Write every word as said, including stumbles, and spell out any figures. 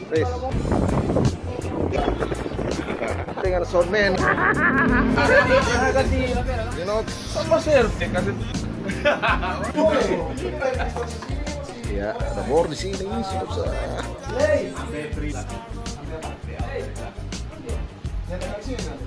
Chris. Tingnan sa men. You know, Sama sir. Kasi ya, ada bor di sini sudah sa. Hey.